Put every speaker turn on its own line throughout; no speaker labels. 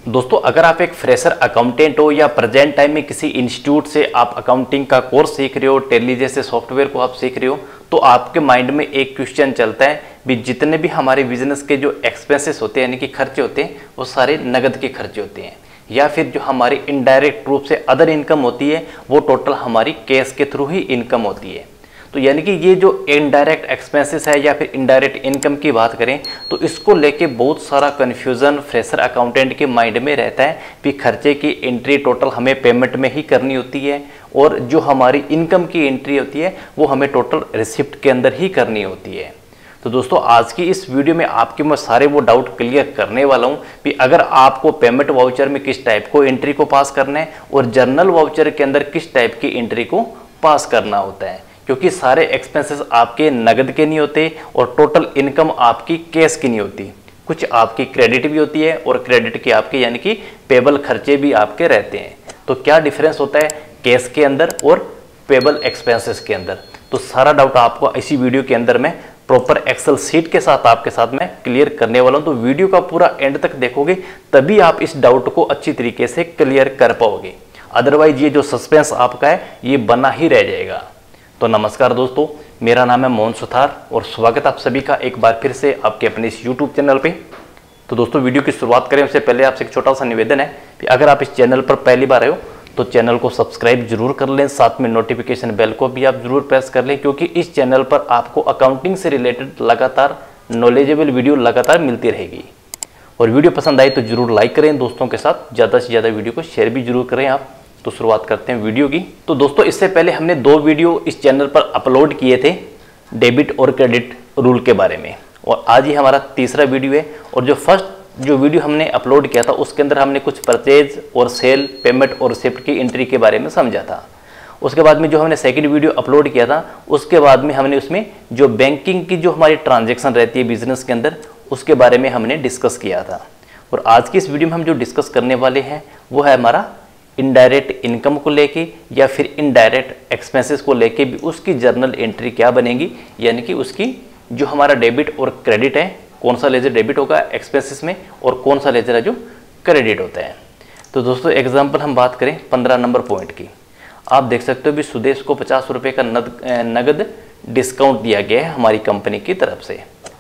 दोस्तों, अगर आप एक फ्रेशर अकाउंटेंट हो या प्रेजेंट टाइम में किसी इंस्टीट्यूट से आप अकाउंटिंग का कोर्स सीख रहे हो, टैली जैसे सॉफ्टवेयर को आप सीख रहे हो, तो आपके माइंड में एक क्वेश्चन चलता है भी जितने भी हमारे बिजनेस के जो एक्सपेंसेस होते हैं यानी कि खर्चे होते हैं वो सारे नगद के खर्चे होते हैं, या फिर जो हमारी इनडायरेक्ट रूप से अदर इनकम होती है वो टोटल हमारी कैश के थ्रू ही इनकम होती है। तो यानी कि ये जो इनडायरेक्ट एक्सपेंसेस है या फिर इनडायरेक्ट इनकम की बात करें तो इसको लेके बहुत सारा कन्फ्यूज़न फ्रेशर अकाउंटेंट के माइंड में रहता है कि खर्चे की एंट्री टोटल हमें पेमेंट में ही करनी होती है और जो हमारी इनकम की एंट्री होती है वो हमें टोटल रिसिप्ट के अंदर ही करनी होती है। तो दोस्तों, आज की इस वीडियो में आपके मैं सारे वो डाउट क्लियर करने वाला हूँ कि अगर आपको पेमेंट वाउचर में किस टाइप को एंट्री को पास करना है और जर्नल वाउचर के अंदर किस टाइप की एंट्री को पास करना होता है, क्योंकि सारे एक्सपेंसेस आपके नगद के नहीं होते और टोटल इनकम आपकी कैश की नहीं होती। कुछ आपकी क्रेडिट भी होती है और क्रेडिट की आपके यानी कि पेबल खर्चे भी आपके रहते हैं। तो क्या डिफरेंस होता है कैश के अंदर और पेबल एक्सपेंसेस के अंदर, तो सारा डाउट आपको इसी वीडियो के अंदर मैं प्रॉपर एक्सेल सीट के साथ आपके साथ मैं क्लियर करने वाला हूं। तो वीडियो का पूरा एंड तक देखोगे तभी आप इस डाउट को अच्छी तरीके से क्लियर कर पाओगे, अदरवाइज ये जो सस्पेंस आपका है ये बना ही रह जाएगा। तो नमस्कार दोस्तों, मेरा नाम है मोहन सुथार और स्वागत आप सभी का एक बार फिर से आपके अपने इस यूट्यूब चैनल पे। तो दोस्तों, वीडियो की शुरुआत करें उससे पहले आपसे एक छोटा सा निवेदन है कि अगर आप इस चैनल पर पहली बार आए हो तो चैनल को सब्सक्राइब जरूर कर लें, साथ में नोटिफिकेशन बेल को भी आप जरूर प्रेस कर लें, क्योंकि इस चैनल पर आपको अकाउंटिंग से रिलेटेड लगातार नॉलेजेबल वीडियो लगातार मिलती रहेगी। और वीडियो पसंद आई तो जरूर लाइक करें, दोस्तों के साथ ज़्यादा से ज़्यादा वीडियो को शेयर भी जरूर करें आप। तो शुरुआत करते हैं वीडियो की। तो दोस्तों, इससे पहले हमने 2 वीडियो इस चैनल पर अपलोड किए थे डेबिट और क्रेडिट रूल के बारे में, और आज ही हमारा तीसरा वीडियो है। और जो फर्स्ट जो वीडियो हमने अपलोड किया था उसके अंदर हमने कुछ परचेज और सेल, पेमेंट और रिसिप्ट की एंट्री के बारे में समझा था। उसके बाद में जो हमने सेकंड वीडियो अपलोड किया था उसके बाद में हमने उसमें जो बैंकिंग की जो हमारी ट्रांजैक्शन रहती है बिजनेस के अंदर उसके बारे में हमने डिस्कस किया था। और आज की इस वीडियो में हम जो डिस्कस करने वाले हैं वो है हमारा इनडायरेक्ट इनकम को लेके या फिर इनडायरेक्ट एक्सपेंसेस को लेके भी उसकी जर्नल एंट्री क्या बनेगी, यानी कि उसकी जो हमारा डेबिट और क्रेडिट है कौन सा लेजर डेबिट होगा एक्सपेंसेस में और कौन सा लेजर है जो क्रेडिट होता है। तो दोस्तों, एग्जांपल हम बात करें 15 नंबर पॉइंट की, आप देख सकते हो भी सुदेश को 50 रुपये का नगद डिस्काउंट दिया गया है हमारी कंपनी की तरफ से।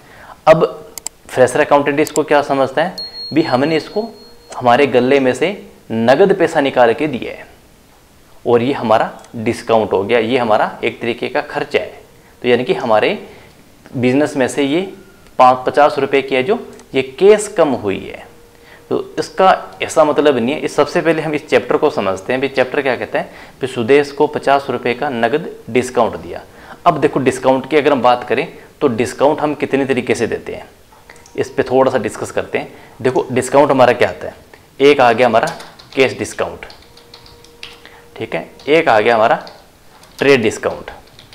अब फ्रेशर अकाउंटेंट इसको क्या समझता है भी हमने इसको हमारे गले में से नगद पैसा निकाल के दिया है और ये हमारा डिस्काउंट हो गया, ये हमारा एक तरीके का खर्चा है। तो यानी कि हमारे बिजनेस में से ये 50 रुपये की है जो ये कैश कम हुई है। तो इसका ऐसा मतलब नहीं है। इस सबसे पहले हम इस चैप्टर को समझते हैं भी चैप्टर क्या कहता है कि सुदेश को 50 रुपये का नगद डिस्काउंट दिया। अब देखो, डिस्काउंट की अगर हम बात करें तो डिस्काउंट हम कितने तरीके से देते हैं इस पर थोड़ा सा डिस्कस करते हैं। देखो, डिस्काउंट हमारा क्या आता है, एक आ गया हमारा कैश डिस्काउंट, ठीक है, एक आ गया हमारा ट्रेड डिस्काउंट,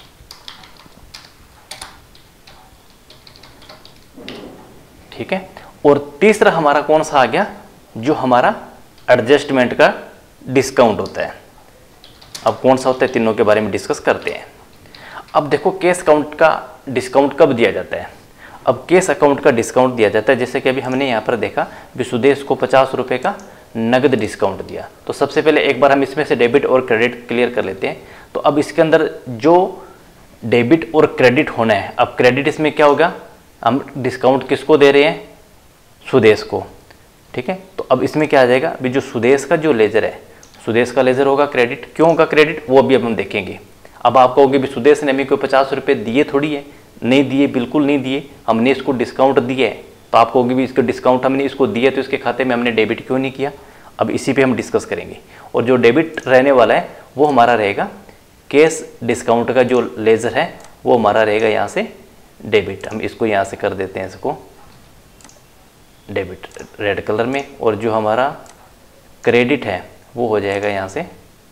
ठीक है, और तीसरा हमारा कौन सा आ गया जो हमारा एडजस्टमेंट का डिस्काउंट होता है। अब कौन सा होता है तीनों के बारे में डिस्कस करते हैं। अब देखो, कैश अकाउंट का डिस्काउंट कब दिया जाता है। अब कैश अकाउंट का डिस्काउंट दिया जाता है जैसे कि अभी हमने यहाँ पर देखा कि सुदेश को 50 रुपये का नगद डिस्काउंट दिया। तो सबसे पहले एक बार हम इसमें से डेबिट और क्रेडिट क्लियर कर लेते हैं। तो अब इसके अंदर जो डेबिट और क्रेडिट होना है, अब क्रेडिट इसमें क्या होगा, हम डिस्काउंट किसको दे रहे हैं, सुदेश को, ठीक है। तो अब इसमें क्या आ जाएगा अभी जो सुदेश का जो लेजर है, सुदेश का लेजर होगा क्रेडिट। क्यों होगा क्रेडिट वो अभी अब हम देखेंगे। अब आप कहोगे भी सुदेश ने हमें कोई 50 रुपये दिए थोड़ी है, नहीं दिए, बिल्कुल नहीं दिए, हमने इसको डिस्काउंट दिया है। तो आप कहोगे भी इसको डिस्काउंट हमने इसको दिया तो इसके खाते में हमने डेबिट क्यों नहीं किया। अब इसी पे हम डिस्कस करेंगे। और जो डेबिट रहने वाला है वो हमारा रहेगा कैश डिस्काउंट का जो लेजर है वो हमारा रहेगा यहाँ से डेबिट। हम इसको यहाँ से कर देते हैं इसको डेबिट रेड कलर में, और जो हमारा क्रेडिट है वो हो जाएगा यहाँ से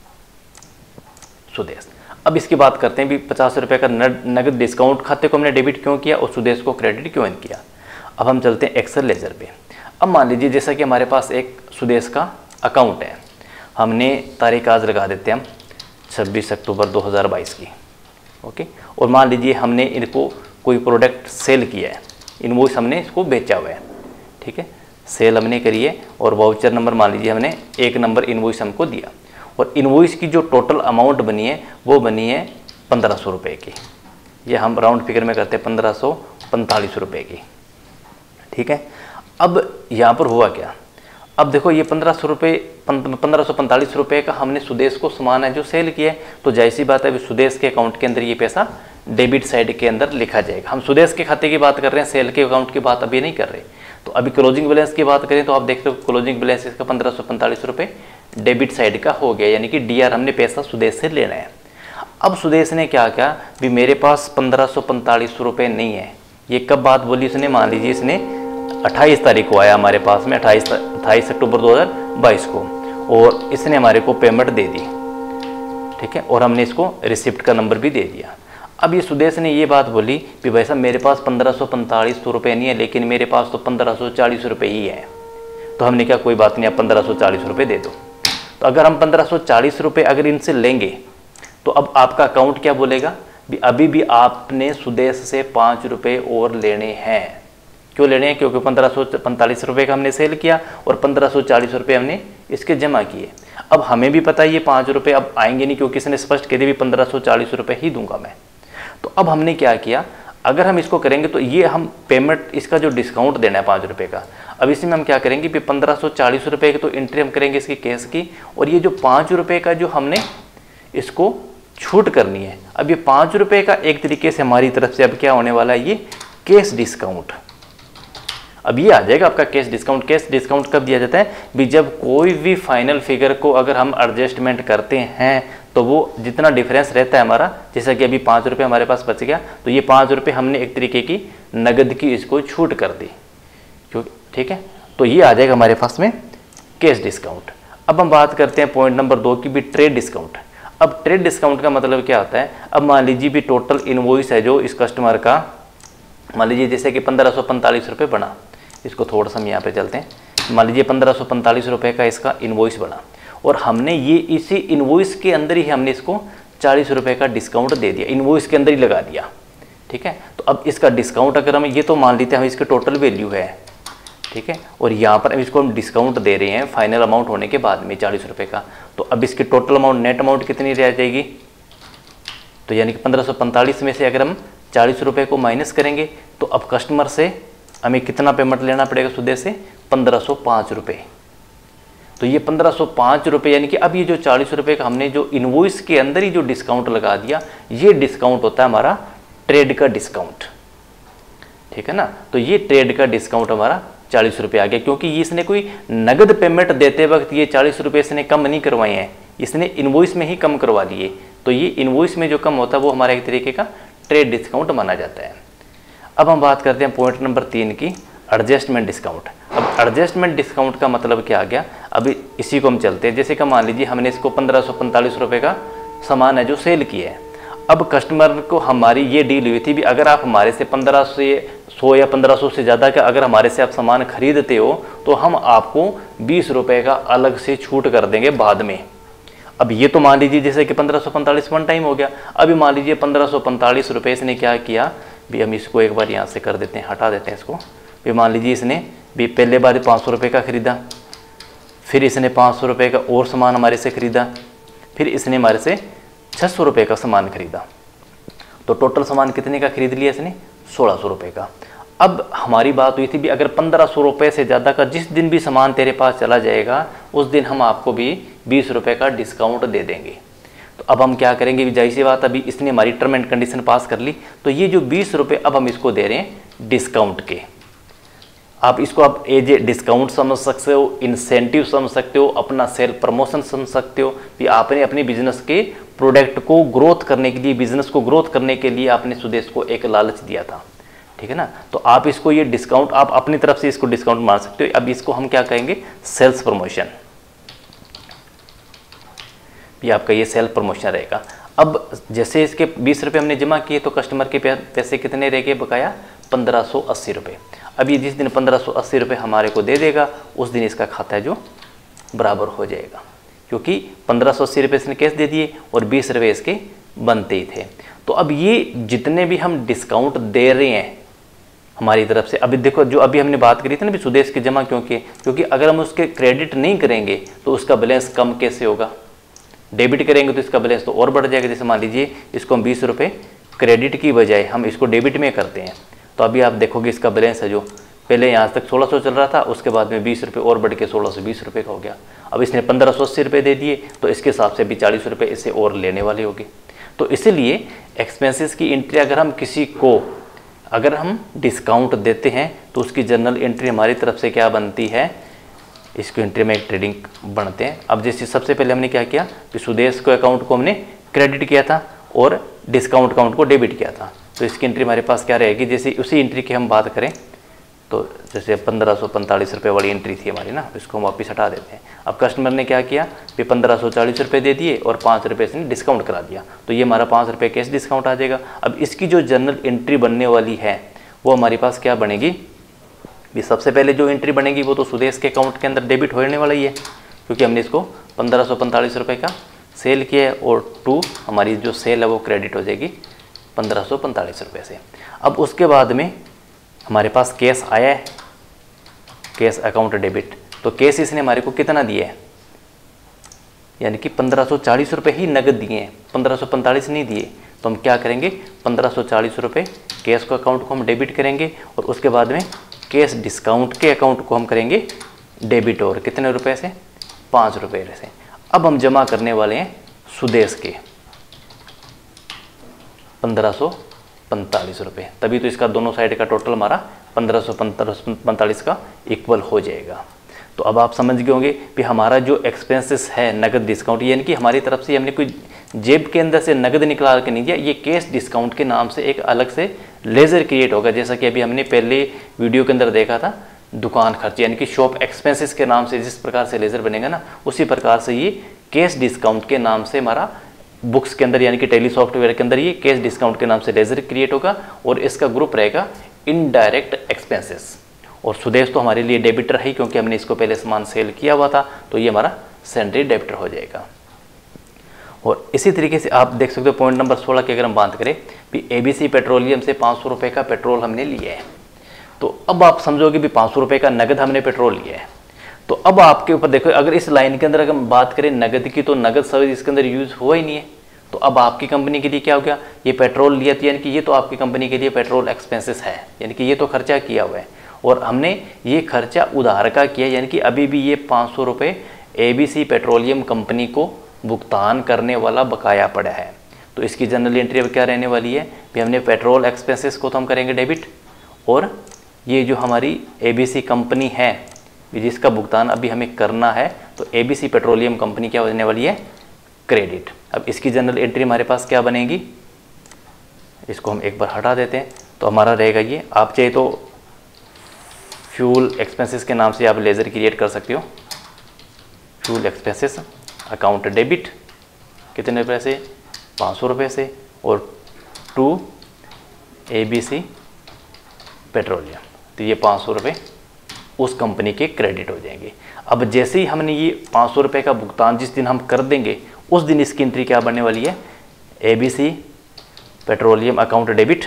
सुदेश। अब इसकी बात करते हैं भी 50 रुपये का नगद डिस्काउंट खाते को हमने डेबिट क्यों किया और सुदेश को क्रेडिट क्यों किया। अब हम चलते हैं एक्सेल लेजर पे। अब मान लीजिए जैसा कि हमारे पास एक सुदेश का अकाउंट है, हमने तारीख आज लगा देते हैं हम 26 अक्टूबर 2022 की, ओके। और मान लीजिए हमने इनको कोई प्रोडक्ट सेल किया है, इनवॉइस हमने इसको बेचा हुआ है, ठीक है। सेल हमने करी है और वाउचर नंबर मान लीजिए हमने 1 नंबर इनवॉइस हमको दिया, और इनवॉइस की जो टोटल अमाउंट बनी है वो बनी है 1500 रुपये की। ये हम राउंड फिगर में करते हैं 1545 रुपये की। ठीक है, अब यहाँ पर हुआ क्या, अब देखो ये 1545 रुपये का हमने सुदेश को सामान है जो सेल किया है, तो जाहिर सी बात है सुदेश के अकाउंट के अंदर ये पैसा डेबिट साइड के अंदर लिखा जाएगा। हम सुदेश के खाते की बात कर रहे हैं, सेल के अकाउंट की बात अभी नहीं कर रहे। तो अभी क्लोजिंग बैलेंस की बात करें तो आप देख रहे हो क्लोजिंग बैलेंस इसका 1545 रुपये डेबिट साइड का हो गया, यानी कि डीआर हमने पैसा सुदेश से लेना है। अब सुदेश ने क्या किया, भी मेरे पास 1545 रुपये नहीं है। ये कब बात बोली उसने, मान लीजिए इसने 28 तारीख को आया हमारे पास में, 28 अक्टूबर 2022 को, और इसने हमारे को पेमेंट दे दी। ठीक है, और हमने इसको रिसिप्ट का नंबर भी दे दिया। अब ये सुदेश ने ये बात बोली कि भाई साहब मेरे पास 1545 रुपये नहीं है, लेकिन मेरे पास तो 1540 रुपये ही है। तो हमने क्या, कोई बात नहीं, आप 1540 रुपये दे दो। तो अगर हम 1540 रुपये अगर इनसे लेंगे तो अब आपका अकाउंट क्या बोलेगा, अभी भी आपने सुदेश से 5 रुपये और लेने हैं। क्यों लेने हैं, क्योंकि 1545 रुपये का हमने सेल किया और 1540 रुपये हमने इसके जमा किए। अब हमें भी पता है ये 5 रुपये अब आएंगे नहीं, क्योंकि इसने स्पष्ट कह दिया भी 1540 रुपये ही दूंगा मैं। तो अब हमने क्या किया, अगर हम इसको करेंगे तो ये हम पेमेंट इसका जो डिस्काउंट देना है 5 रुपये का, अब इसमें हम क्या करेंगे भी 1540 रुपये की तो एंट्री हम करेंगे इसकी केस की, और ये जो 5 रुपये का जो हमने इसको छूट करनी है। अब ये 5 रुपये का एक तरीके से हमारी तरफ से अब क्या होने वाला है, ये कैश डिस्काउंट। अब ये आ जाएगा आपका कैश डिस्काउंट। कैश डिस्काउंट कब दिया जाता है, भी जब कोई भी फाइनल फिगर को अगर हम एडजस्टमेंट करते हैं तो वो जितना डिफरेंस रहता है हमारा, जैसा कि अभी 5 रुपये हमारे पास बच गया, तो ये 5 रुपये हमने एक तरीके की नगद की इसको छूट कर दी, क्योंकि ठीक है, तो ये आ जाएगा हमारे पास में कैश डिस्काउंट। अब हम बात करते हैं पॉइंट नंबर 2 की भी, ट्रेड डिस्काउंट। अब ट्रेड डिस्काउंट का मतलब क्या होता है, अब मान लीजिए भी टोटल इनवॉइस है जो इस कस्टमर का, मान लीजिए जैसे कि 1545 रुपये बना, इसको थोड़ा सा हम यहाँ पे चलते हैं, मान लीजिए 1545 रुपये का इसका इनवॉइस बना, और हमने ये इसी इनवॉइस के अंदर ही हमने इसको 40 रुपये का डिस्काउंट दे दिया, इनवॉइस के अंदर ही लगा दिया। ठीक है, तो अब इसका डिस्काउंट अगर हम ये तो मान लेते हैं हम इसके टोटल वैल्यू है, ठीक है, और यहाँ पर अब इसको हम डिस्काउंट दे रहे हैं फाइनल अमाउंट होने के बाद में 40 रुपये का, तो अब इसकी टोटल अमाउंट नेट अमाउंट कितनी रह जाएगी, तो यानी कि 1545 में से अगर हम 40 रुपये को माइनस करेंगे तो अब कस्टमर से हमें कितना पेमेंट लेना पड़ेगा सुदेश से, 1505 रुपये। तो ये 1505 रुपये, यानी कि अब ये जो 40 रुपये का हमने जो इनवॉइस के अंदर ही जो डिस्काउंट लगा दिया, ये डिस्काउंट होता है हमारा ट्रेड का डिस्काउंट। ठीक है ना, तो ये ट्रेड का डिस्काउंट हमारा 40 रुपये आ गया, क्योंकि इसने कोई नगद पेमेंट देते वक्त ये 40 रुपये इसने कम नहीं करवाए हैं, इसने इनवॉइस में ही कम करवा दिए। तो ये इनवॉइस में जो कम होता है वो हमारा एक तरीके का ट्रेड डिस्काउंट माना जाता है। अब हम बात करते हैं पॉइंट नंबर 3 की, एडजस्टमेंट डिस्काउंट। अब एडजस्टमेंट डिस्काउंट का मतलब क्या आ गया, अभी इसी को हम चलते हैं। जैसे कि मान लीजिए हमने इसको 1545 रुपये का सामान है जो सेल किया है, अब कस्टमर को हमारी ये डील हुई थी भी अगर आप हमारे से 1500 या 1500 से ज़्यादा का अगर हमारे से आप सामान खरीदते हो तो हम आपको 20 रुपये का अलग से छूट कर देंगे बाद में। अब ये तो मान लीजिए जैसे कि 1545 वन टाइम हो गया, अभी मान लीजिए 1545 रुपये इसने क्या किया भी, हम इसको एक बार यहाँ से कर देते हैं, हटा देते हैं इसको भी। मान लीजिए इसने भी पहले बार 500 रुपये का ख़रीदा, फिर इसने 500 रुपये का और सामान हमारे से ख़रीदा, फिर इसने हमारे से 600 रुपये का सामान खरीदा, तो टोटल सामान कितने का खरीद लिया इसने, 1600 रुपये का। अब हमारी बात हुई थी भी अगर 1500 रुपये से ज़्यादा का जिस दिन भी सामान तेरे पास चला जाएगा उस दिन हम आपको भी 20 रुपये का डिस्काउंट दे देंगे। तो अब हम क्या करेंगे, जाहिर सी बात अभी इसने हमारी टर्म एंड कंडीशन पास कर ली, तो ये जो 20 रुपये अब हम इसको दे रहे हैं डिस्काउंट के। आप इसको आप एज ए डिस्काउंट समझ सकते हो, इंसेंटिव समझ सकते हो, अपना सेल प्रमोशन समझ सकते हो कि आपने अपने बिजनेस के प्रोडक्ट को ग्रोथ करने के लिए, बिजनेस को ग्रोथ करने के लिए आपने सुदेश को एक लालच दिया था। ठीक है ना, तो आप इसको ये डिस्काउंट आप अपनी तरफ से इसको डिस्काउंट मान सकते हो। अब इसको हम क्या कहेंगे, सेल्स प्रमोशन, ये आपका ये सेल प्रमोशन रहेगा। अब जैसे इसके 20 रुपये हमने जमा किए तो कस्टमर के पैसे कितने रह गए बकाया, 1580 रुपये। अब ये जिस दिन 1580 रुपये हमारे को दे देगा उस दिन इसका खाता है जो बराबर हो जाएगा, क्योंकि 1580 रुपये इसने कैश दे दिए और 20 रुपये इसके बनते ही थे। तो अब ये जितने भी हम डिस्काउंट दे रहे हैं हमारी तरफ से। अभी देखो जो अभी हमने बात करी थी ना भी सुदेश के जमा क्यों किए, क्योंकि अगर हम उसके क्रेडिट नहीं करेंगे तो उसका बैलेंस कम कैसे होगा, डेबिट करेंगे तो इसका बैलेंस तो और बढ़ जाएगा। जैसे मान लीजिए इसको हम 20 रुपये क्रेडिट की बजाय हम इसको डेबिट में करते हैं, तो अभी आप देखोगे इसका बैलेंस है जो पहले यहाँ तक 1600 चल रहा था, उसके बाद में 20 रुपये और बढ़ के 1620 रुपये का हो गया। अब इसने 1580 रुपये दे दिए, तो इसके हिसाब से अभी 40 रुपये इससे और लेने वाले होंगे। तो इसीलिए एक्सपेंसेस की एंट्री अगर हम किसी को अगर हम डिस्काउंट देते हैं तो उसकी जर्नल एंट्री हमारी तरफ से क्या बनती है, इसको एंट्री में एक ट्रेडिंग बनते हैं। अब जैसे सबसे पहले हमने क्या किया कि सुदेश को अकाउंट को हमने क्रेडिट किया था और डिस्काउंट अकाउंट को डेबिट किया था, तो इसकी एंट्री हमारे पास क्या रहेगी, जैसे उसी एंट्री की हम बात करें तो जैसे 1545 रुपये वाली एंट्री थी हमारी ना, इसको हम वापस हटा देते हैं। अब कस्टमर ने क्या किया कि 1540 रुपये दे दिए और 5 रुपये से डिस्काउंट करा दिया, तो ये हमारा 5 रुपये कैश डिस्काउंट आ जाएगा। अब इसकी जो जनरल एंट्री बनने वाली है वो हमारे पास क्या बनेगी, भी सबसे पहले जो एंट्री बनेगी वो तो सुदेश के अकाउंट के अंदर डेबिट होने वाला ही है, क्योंकि हमने इसको 1545 रुपये का सेल किया है और 2 हमारी जो सेल है वो क्रेडिट हो जाएगी 1545 रुपये से। अब उसके बाद में हमारे पास कैश आया है, कैश अकाउंट डेबिट, तो कैश इसने हमारे को कितना दिया है, यानी कि 1540 रुपये ही नगद दिए हैं, 1545 नहीं दिए। तो हम क्या करेंगे, 1540 रुपये कैश को अकाउंट को हम डेबिट करेंगे और उसके बाद में कैश डिस्काउंट के अकाउंट को हम करेंगे डेबिट, और कितने रुपए से, 5 रुपये से। अब हम जमा करने वाले हैं सुदेश के 1545 रुपये, तभी तो इसका दोनों साइड का टोटल हमारा 1545 का इक्वल हो जाएगा। तो अब आप समझ गए होंगे कि हमारा जो एक्सपेंसेस है नगद डिस्काउंट, यानी कि हमारी तरफ से हमने कोई जेब के अंदर से नगद निकाल के नहीं दिया, ये कैश डिस्काउंट के नाम से एक अलग से लेजर क्रिएट होगा। जैसा कि अभी हमने पहले वीडियो के अंदर देखा था दुकान खर्च, यानी कि शॉप एक्सपेंसेस के नाम से जिस प्रकार से लेजर बनेगा ना, उसी प्रकार से ये कैश डिस्काउंट के नाम से हमारा बुक्स के अंदर यानी कि टैली सॉफ्टवेयर के अंदर ये कैश डिस्काउंट के नाम से लेजर क्रिएट होगा और इसका ग्रुप रहेगा इनडायरेक्ट एक्सपेंसेस। और सुदेश तो हमारे लिए डेबिटर है क्योंकि हमने इसको पहले सामान सेल किया हुआ था, तो ये हमारा सेंट्री डेबिटर हो जाएगा। और इसी तरीके से आप देख सकते हो पॉइंट नंबर 16 की अगर हम बात करें भी एबीसी पेट्रोलियम से 500 रुपये का पेट्रोल हमने लिया है, तो अब आप समझोगे भी 500 रुपये का नगद हमने पेट्रोल लिया है। तो अब आपके ऊपर देखो, अगर इस लाइन के अंदर अगर हम बात करें नगद की, तो नगद सर्विस इसके अंदर यूज हुआ ही नहीं है। तो अब आपकी कंपनी के लिए क्या हो गया, ये पेट्रोल लिया था, यानी कि ये तो आपकी कंपनी के लिए पेट्रोल एक्सपेंसेस है, यानी कि ये तो खर्चा किया हुआ है और हमने ये खर्चा उधार का किया, यानी कि अभी भी ये 500 रुपये एबीसी पेट्रोलियम कंपनी को भुगतान करने वाला बकाया पड़ा है। तो इसकी जनरल एंट्री अब क्या रहने वाली है भी, हमने पेट्रोल एक्सपेंसेस को तो हम करेंगे डेबिट, और ये जो हमारी एबीसी कंपनी है जिसका भुगतान अभी हमें करना है, तो एबीसी पेट्रोलियम कंपनी क्या होने वाली है, क्रेडिट। अब इसकी जनरल एंट्री हमारे पास क्या बनेगी, इसको हम एक बार हटा देते हैं, तो हमारा रहेगा ये, आप चाहे तो फ्यूल एक्सपेंसेस के नाम से आप लेजर क्रिएट कर सकते हो, फ्यूल एक्सपेंसेस अकाउंट डेबिट कितने रुपये से, 500 रुपये से, और 2 एबीसी पेट्रोलियम, तो ये 500 रुपये उस कंपनी के क्रेडिट हो जाएंगे। अब जैसे ही हमने ये 500 रुपये का भुगतान जिस दिन हम कर देंगे उस दिन इसकी एंट्री क्या बनने वाली है, एबीसी पेट्रोलियम अकाउंट डेबिट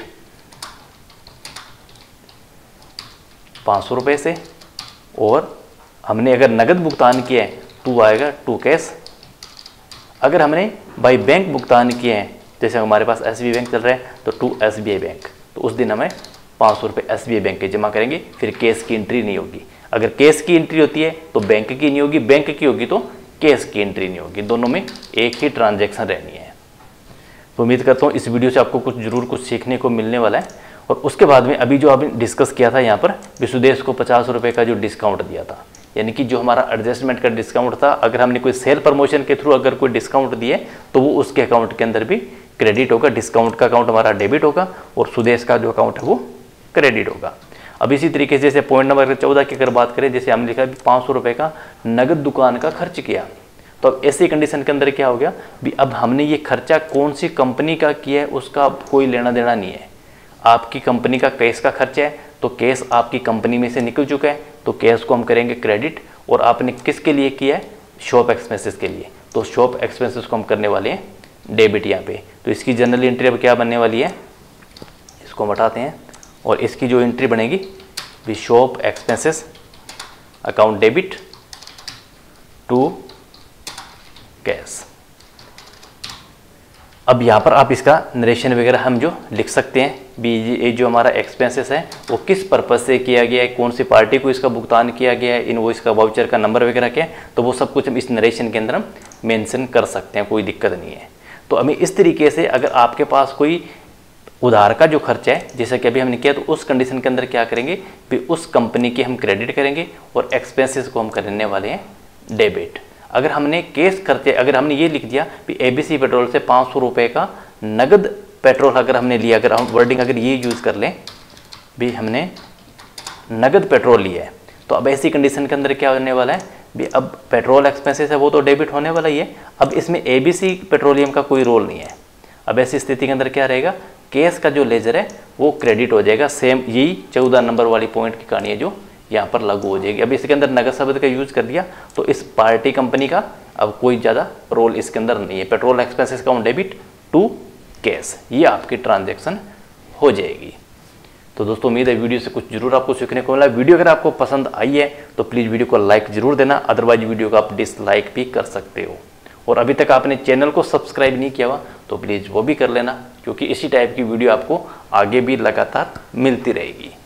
500 रुपये से, और हमने अगर नगद भुगतान किया है 2 आएगा 2 कैश। अगर हमने बाई बैंक भुगतान किए हैं, जैसे हमारे पास एसबीआई बैंक चल रहा है, तो 2 एसबीआई बैंक, तो उस दिन हमें 500 रुपये एसबीआई बैंक के जमा करेंगे, फिर कैश की एंट्री नहीं होगी। अगर कैश की एंट्री होती है तो बैंक की नहीं होगी, बैंक की होगी तो कैश की एंट्री नहीं होगी, दोनों में एक ही ट्रांजैक्शन रहनी है। तो उम्मीद करता हूँ इस वीडियो से आपको कुछ जरूर कुछ सीखने को मिलने वाला है। और उसके बाद में अभी जो आपने डिस्कस किया था यहाँ पर विशुदेश को 50 रुपये का जो डिस्काउंट दिया था, यानी कि जो हमारा एडजस्टमेंट का डिस्काउंट था, अगर हमने कोई सेल प्रमोशन के थ्रू अगर कोई डिस्काउंट दिए तो वो उसके अकाउंट के अंदर भी क्रेडिट होगा, डिस्काउंट का अकाउंट हमारा डेबिट होगा और सुदेश का जो अकाउंट है वो क्रेडिट होगा। अब इसी तरीके से जैसे पॉइंट नंबर 14 की अगर बात करें, जैसे हमने लिखा 500 रुपये का नगद दुकान का खर्च किया, तो अब ऐसी कंडीशन के अंदर क्या हो गया भी, अब हमने ये खर्चा कौन सी कंपनी का किया है उसका कोई लेना देना नहीं है। आपकी कंपनी का कैश का खर्चा है, तो कैश आपकी कंपनी में से निकल चुका है, तो कैश को हम करेंगे क्रेडिट। और आपने किसके लिए किया है, शॉप एक्सपेंसेस के लिए, तो शॉप एक्सपेंसेस को हम करने वाले हैं डेबिट यहाँ पे। तो इसकी जनरल एंट्री अब क्या बनने वाली है, इसको हम हटाते हैं और इसकी जो एंट्री बनेगी भी shop expenses account debit to cash. अब यहाँ पर आप इसका नरेशन वगैरह हम जो लिख सकते हैं भी ये जो हमारा एक्सपेंसेस है वो किस पर्पज़ से किया गया है, कौन सी पार्टी को इसका भुगतान किया गया है, इनवॉइस का वाउचर का नंबर वगैरह क्या है, तो वो सब कुछ हम इस नरेशन के अंदर हम मेंशन कर सकते हैं, कोई दिक्कत नहीं है। तो हमें इस तरीके से अगर आपके पास कोई उधार का जो खर्चा है जैसा कि अभी हमने किया, तो उस कंडीशन के अंदर क्या करेंगे भी उस कंपनी के हम क्रेडिट करेंगे और एक्सपेंसेस को हम करने वाले हैं डेबिट। अगर हमने केस खर्चे अगर हमने ये लिख दिया कि ABC पेट्रोल से 500 रुपये का नगद पेट्रोल अगर हमने लिया, अगर हम वर्डिंग अगर ये यूज़ कर लें भी हमने नगद पेट्रोल लिया है, तो अब ऐसी कंडीशन के अंदर क्या होने वाला है भी अब पेट्रोल एक्सपेंसेस है वो तो डेबिट होने वाला ही है। अब इसमें ABC पेट्रोलियम का कोई रोल नहीं है। अब ऐसी स्थिति के अंदर क्या रहेगा, केस का जो लेजर है वो क्रेडिट हो जाएगा। सेम यही 14 नंबर वाली पॉइंट की कहानी है जो यहाँ पर लागू हो जाएगी। अब इसके अंदर नगद शब्द का यूज कर दिया तो इस पार्टी कंपनी का अब कोई ज़्यादा रोल इसके अंदर नहीं है। Petrol expenses account debit to cash, ये आपकी ट्रांजैक्शन हो जाएगी। तो दोस्तों उम्मीद है वीडियो से कुछ जरूर आपको सीखने को मिला। वीडियो अगर आपको पसंद आई है तो प्लीज़ वीडियो को लाइक जरूर देना, अदरवाइज वीडियो को आप डिसलाइक भी कर सकते हो। और अभी तक आपने चैनल को सब्सक्राइब नहीं किया हुआ तो प्लीज़ वो भी कर लेना, क्योंकि इसी टाइप की वीडियो आपको आगे भी लगातार मिलती रहेगी।